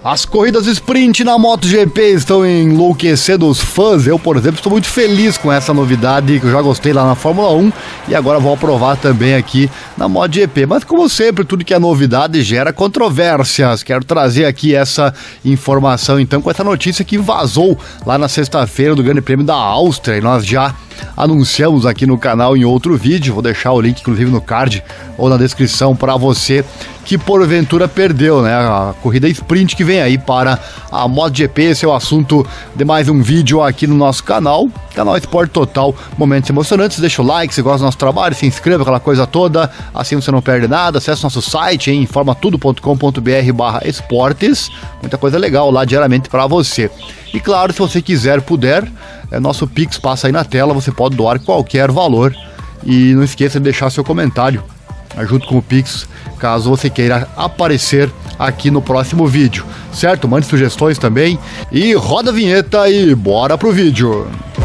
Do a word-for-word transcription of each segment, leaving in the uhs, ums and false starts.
As corridas sprint na MotoGP estão enlouquecendo os fãs. Eu, por exemplo, estou muito feliz com essa novidade que eu já gostei lá na Fórmula um e agora vou aprovar também aqui na MotoGP. Mas como sempre, tudo que é novidade gera controvérsias. Quero trazer aqui essa informação então com essa notícia que vazou lá na sexta-feira do Grande Prêmio da Áustria e nós já anunciamos aqui no canal em outro vídeo. Vou deixar o link inclusive no card ou na descrição para você que porventura perdeu, né? A corrida sprint que vem aí para a MotoGP. Esse é o assunto de mais um vídeo aqui no nosso canal, canal Esporte Total, momentos emocionantes. Deixa o like se gosta do nosso trabalho, se inscreva, aquela coisa toda, assim você não perde nada. Acesse nosso site em informa tudo ponto com ponto br barra esportes, muita coisa legal lá diariamente para você. E claro, se você quiser, puder, é, nosso Pix passa aí na tela, você pode doar qualquer valor e não esqueça de deixar seu comentário junto com o Pix, caso você queira aparecer aqui no próximo vídeo, certo? Mande sugestões também e roda a vinheta e bora pro vídeo.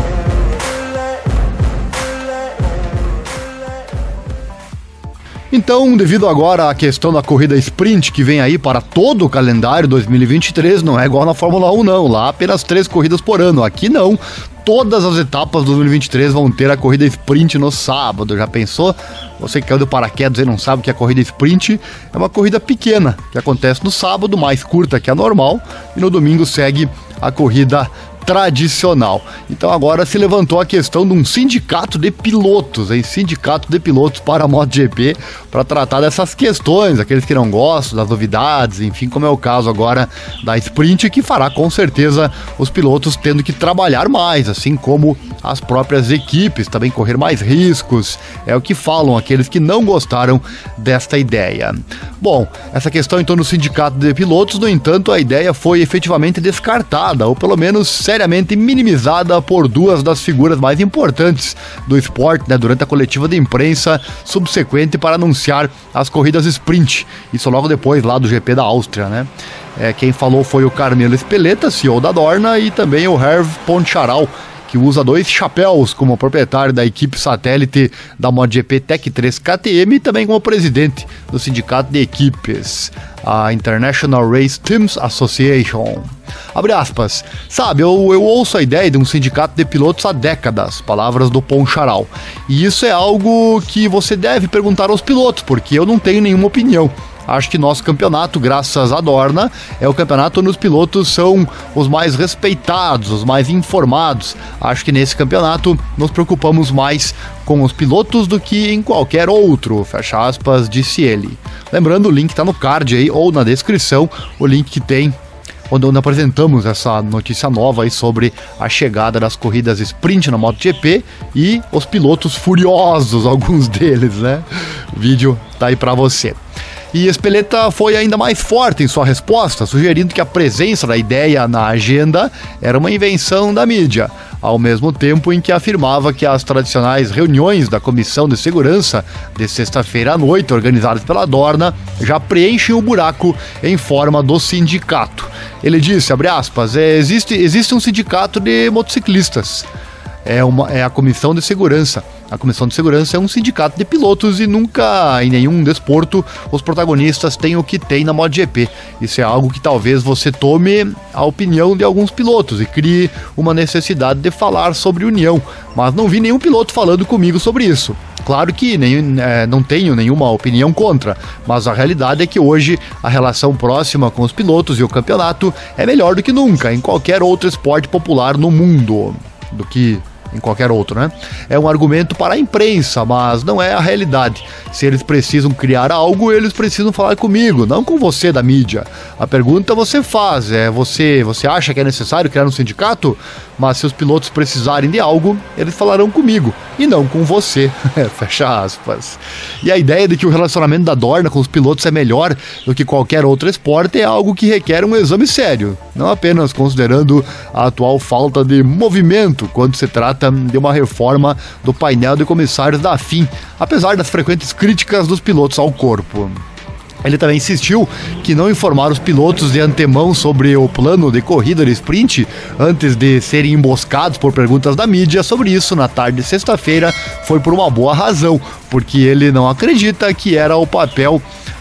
Então, devido agora à questão da corrida sprint que vem aí para todo o calendário dois mil e vinte e três, não é igual na Fórmula um não, lá apenas três corridas por ano, aqui não. Todas as etapas do dois mil e vinte e três vão ter a corrida sprint no sábado. Já pensou? Você que caiu do paraquedas e não sabe o que é a corrida sprint, é uma corrida pequena que acontece no sábado, mais curta que a normal, e no domingo segue a corrida tradicional. Então agora se levantou a questão de um sindicato de pilotos, hein? Sindicato de pilotos para a MotoGP, para tratar dessas questões, aqueles que não gostam das novidades, enfim, como é o caso agora da sprint, que fará com certeza os pilotos tendo que trabalhar mais, assim como as próprias equipes, também correr mais riscos, é o que falam aqueles que não gostaram desta ideia. Bom, essa questão então do sindicato de pilotos, no entanto, a ideia foi efetivamente descartada, ou pelo menos seriamente minimizada por duas das figuras mais importantes do esporte, né, durante a coletiva de imprensa subsequente para anunciar as corridas sprint, isso logo depois lá do G P da Áustria, né? É, quem falou foi o Carmelo Espeleta, C E O da Dorna, e também o Hervé Poncharal, que usa dois chapéus como proprietário da equipe satélite da MotoGP Tech três K T M e também como presidente do sindicato de equipes, a International Race Teams Association. Abre aspas, sabe, eu, eu ouço a ideia de um sindicato de pilotos há décadas, palavras do Poncharal, e isso é algo que você deve perguntar aos pilotos, porque eu não tenho nenhuma opinião. Acho que nosso campeonato, graças à Dorna, é o campeonato onde os pilotos são os mais respeitados, os mais informados. Acho que nesse campeonato nos preocupamos mais com os pilotos do que em qualquer outro, fecha aspas, disse ele. Lembrando, o link está no card aí ou na descrição, o link que tem onde, onde apresentamos essa notícia nova aí sobre a chegada das corridas sprint na MotoGP e os pilotos furiosos, alguns deles, né? O vídeo tá aí para você. E Espeleta foi ainda mais forte em sua resposta, sugerindo que a presença da ideia na agenda era uma invenção da mídia, ao mesmo tempo em que afirmava que as tradicionais reuniões da Comissão de Segurança de sexta-feira à noite, organizadas pela Dorna, já preenchem o buraco em forma do sindicato. Ele disse, abre aspas, é, existe, existe um sindicato de motociclistas. É, uma, é a Comissão de Segurança. A Comissão de Segurança é um sindicato de pilotos e nunca, em nenhum desporto, os protagonistas têm o que tem na MotoGP. Isso é algo que talvez você tome a opinião de alguns pilotos e crie uma necessidade de falar sobre união, mas não vi nenhum piloto falando comigo sobre isso. Claro que nem, é, não tenho nenhuma opinião contra, mas a realidade é que hoje a relação próxima com os pilotos e o campeonato é melhor do que nunca em qualquer outro esporte popular no mundo, do que em qualquer outro, né? É um argumento para a imprensa, mas não é a realidade. Se eles precisam criar algo, eles precisam falar comigo, não com você da mídia. A pergunta você faz, é você, você acha que é necessário criar um sindicato? Mas se os pilotos precisarem de algo, eles falarão comigo e não com você. Fecha aspas. E a ideia de que o relacionamento da Dorna com os pilotos é melhor do que qualquer outro esporte é algo que requer um exame sério, não apenas considerando a atual falta de movimento quando se trata de uma reforma do painel de comissários da F I M, apesar das frequentes críticas dos pilotos ao corpo. Ele também insistiu que não informar os pilotos de antemão sobre o plano de corrida de sprint antes de serem emboscados por perguntas da mídia sobre isso na tarde de sexta-feira foi por uma boa razão, porque ele não acredita que era o papel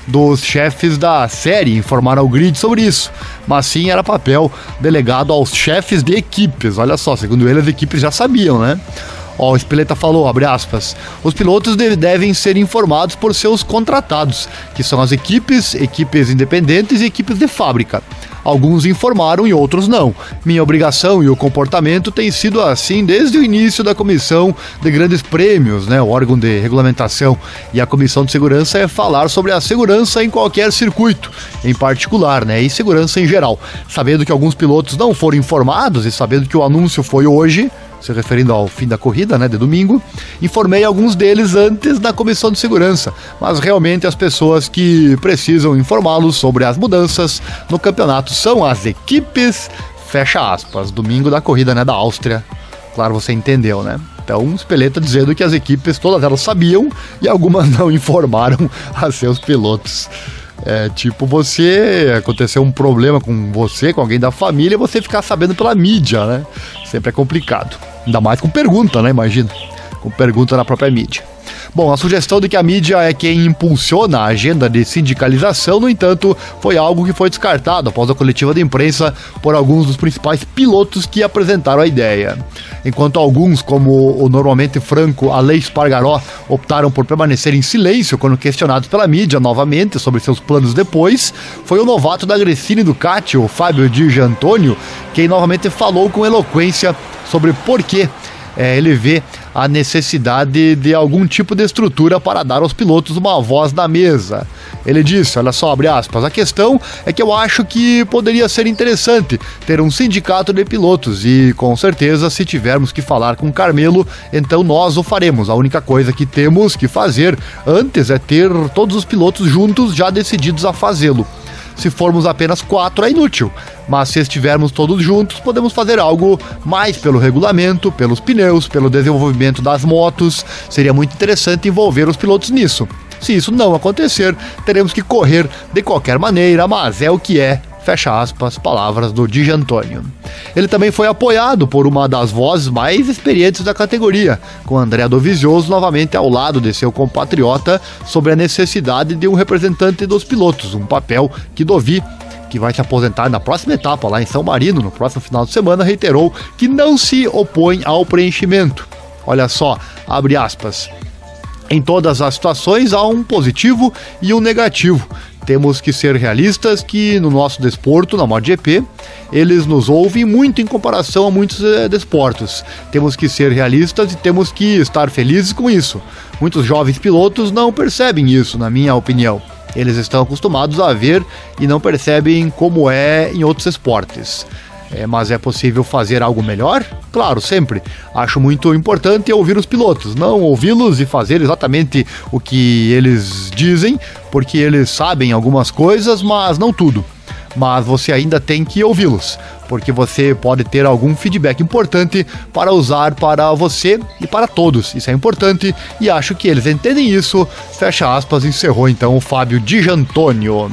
dos chefes da série informar ao grid sobre isso, mas sim era papel delegado aos chefes de equipes. Olha só, segundo ele, as equipes já sabiam, né? Ó, o Speleta falou, abre aspas, os pilotos de- devem ser informados por seus contratados, que são as equipes, equipes independentes e equipes de fábrica. Alguns informaram e outros não. Minha obrigação e o comportamento tem sido assim desde o início da Comissão de Grandes Prêmios, né, o órgão de regulamentação, e a Comissão de Segurança é falar sobre a segurança em qualquer circuito, em particular, né, e segurança em geral. Sabendo que alguns pilotos não foram informados e sabendo que o anúncio foi hoje, se referindo ao fim da corrida, né, de domingo, informei alguns deles antes da Comissão de Segurança, mas realmente as pessoas que precisam informá-los sobre as mudanças no campeonato são as equipes, fecha aspas, domingo da corrida, né, da Áustria, claro, você entendeu, né? Então, Speleta dizendo que as equipes, todas elas sabiam e algumas não informaram a seus pilotos. É tipo você, aconteceu um problema com você, com alguém da família, e você ficar sabendo pela mídia, né? Sempre é complicado. Ainda mais com pergunta, né? Imagina. Com pergunta na própria mídia. Bom, a sugestão de que a mídia é quem impulsiona a agenda de sindicalização, no entanto, foi algo que foi descartado após a coletiva de imprensa por alguns dos principais pilotos que apresentaram a ideia. Enquanto alguns, como o normalmente franco Aleix Espargaró, optaram por permanecer em silêncio quando questionados pela mídia novamente sobre seus planos depois, foi o novato da Gresini Ducati, o Fábio Di Giannantonio, quem novamente falou com eloquência sobre por que É, ele vê a necessidade de algum tipo de estrutura para dar aos pilotos uma voz na mesa. Ele disse, olha só, abre aspas, a questão é que eu acho que poderia ser interessante ter um sindicato de pilotos e, com certeza, se tivermos que falar com Carmelo, então nós o faremos. A única coisa que temos que fazer antes é ter todos os pilotos juntos já decididos a fazê-lo. Se formos apenas quatro é inútil, mas se estivermos todos juntos, podemos fazer algo mais pelo regulamento, pelos pneus, pelo desenvolvimento das motos. Seria muito interessante envolver os pilotos nisso. Se isso não acontecer, teremos que correr de qualquer maneira, mas é o que é. Fecha aspas, palavras do Di Giannantonio. Ele também foi apoiado por uma das vozes mais experientes da categoria, com André Dovizioso novamente ao lado de seu compatriota sobre a necessidade de um representante dos pilotos, um papel que Dovi, que vai se aposentar na próxima etapa lá em São Marino, no próximo final de semana, reiterou que não se opõe ao preenchimento. Olha só, abre aspas, em todas as situações há um positivo e um negativo. Temos que ser realistas que no nosso desporto, na MotoGP, eles nos ouvem muito em comparação a muitos eh, desportos. Temos que ser realistas e temos que estar felizes com isso. Muitos jovens pilotos não percebem isso, na minha opinião. Eles estão acostumados a ver e não percebem como é em outros esportes. É, mas é possível fazer algo melhor? Claro, sempre. Acho muito importante ouvir os pilotos, não ouvi-los e fazer exatamente o que eles dizem, porque eles sabem algumas coisas, mas não tudo. Mas você ainda tem que ouvi-los, porque você pode ter algum feedback importante para usar para você e para todos. Isso é importante e acho que eles entendem isso. Fecha aspas, encerrou então o Fábio Di Giannantonio.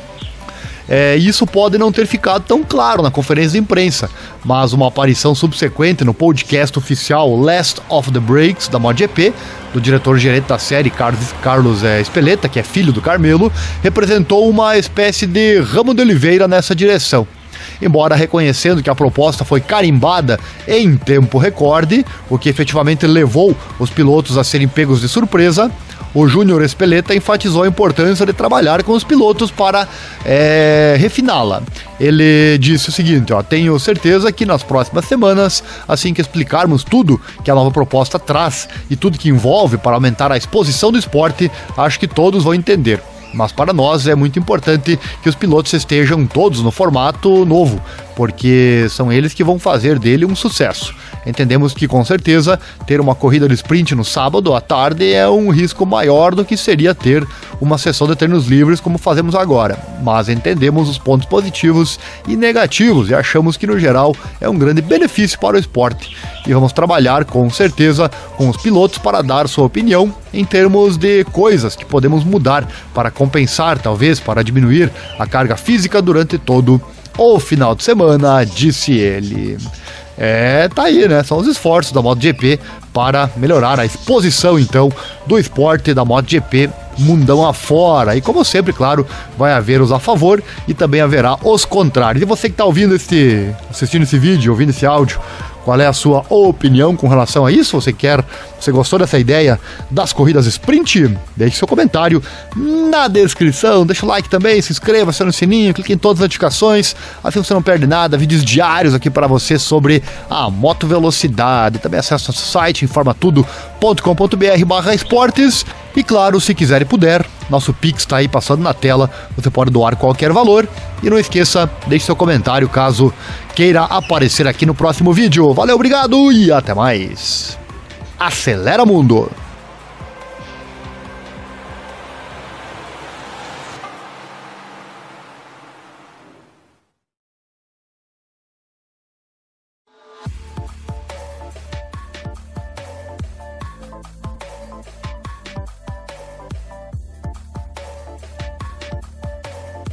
É, isso pode não ter ficado tão claro na conferência de imprensa, mas uma aparição subsequente no podcast oficial Last of the Breaks da MotoGP, do diretor-gerente da série Carlos, Carlos é, Speleta, que é filho do Carmelo, representou uma espécie de ramo de oliveira nessa direção. Embora reconhecendo que a proposta foi carimbada em tempo recorde, o que efetivamente levou os pilotos a serem pegos de surpresa, o Júnior Speleta enfatizou a importância de trabalhar com os pilotos para é, refiná-la. Ele disse o seguinte, ó, tenho certeza que nas próximas semanas, assim que explicarmos tudo que a nova proposta traz e tudo que envolve para aumentar a exposição do esporte, acho que todos vão entender. Mas para nós é muito importante que os pilotos estejam todos no formato novo, porque são eles que vão fazer dele um sucesso. Entendemos que, com certeza, ter uma corrida de sprint no sábado à tarde é um risco maior do que seria ter uma sessão de treinos livres como fazemos agora, mas entendemos os pontos positivos e negativos e achamos que, no geral, é um grande benefício para o esporte. E vamos trabalhar, com certeza, com os pilotos para dar sua opinião em termos de coisas que podemos mudar para compensar, talvez, para diminuir a carga física durante todo o final de semana, disse ele. é, tá aí, né? São os esforços da MotoGP para melhorar a exposição, então, do esporte da MotoGP mundão afora. E como sempre, claro, vai haver os a favor e também haverá os contrários. E você que está ouvindo esse, assistindo esse vídeo, ouvindo esse áudio, qual é a sua opinião com relação a isso? Você quer, você gostou dessa ideia das corridas sprint? Deixe seu comentário na descrição, deixa o like também, se inscreva, acione o sininho, clique em todas as notificações, assim você não perde nada, vídeos diários aqui para você sobre a moto velocidade. Também acesse nosso site, informa tudo ponto com ponto br barra esportes. E claro, se quiser e puder, nosso Pix está aí passando na tela, você pode doar qualquer valor. E não esqueça, deixe seu comentário caso queira aparecer aqui no próximo vídeo. Valeu, obrigado e até mais. Acelera Mundo!